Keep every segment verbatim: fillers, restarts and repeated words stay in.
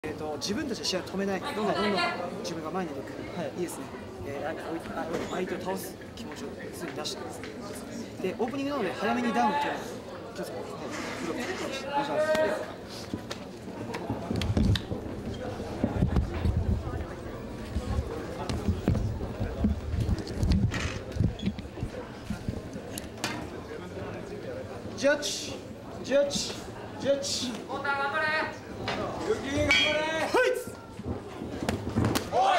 えーと自分たちで試合を止めない、どんどんどんどん自分が前に出ていく、はい、いいですね、えー、相手を倒す気持ちをすぐに出してですね、でオープニングなので早めにダウンを取る、気をつけて、ブロックお願いします。ジャッジ、ジャッジ、ジャッジ。 太田頑張れ。 ユキ頑張れ。はい。おい。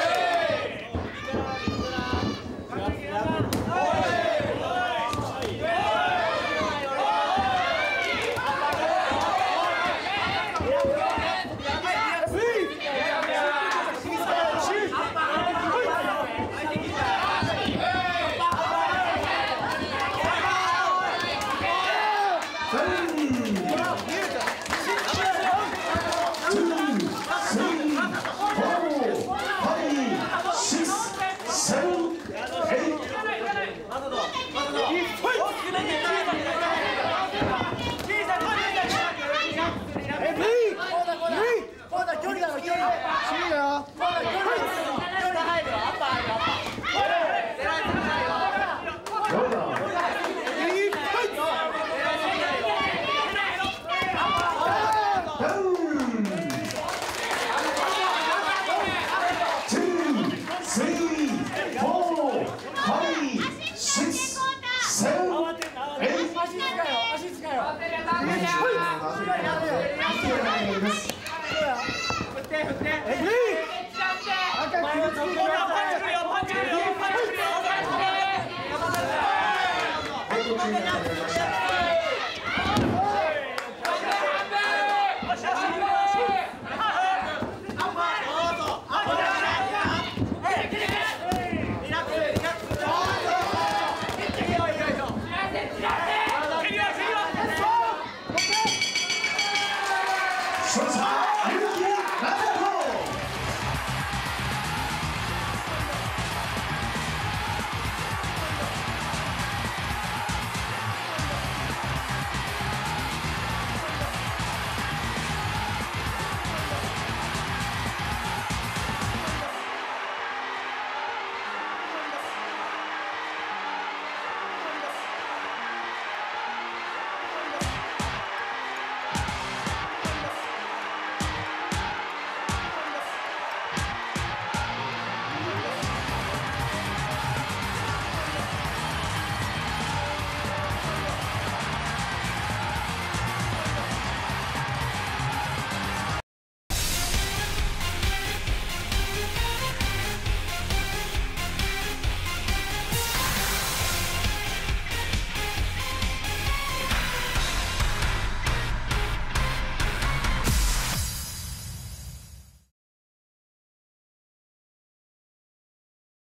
Hey!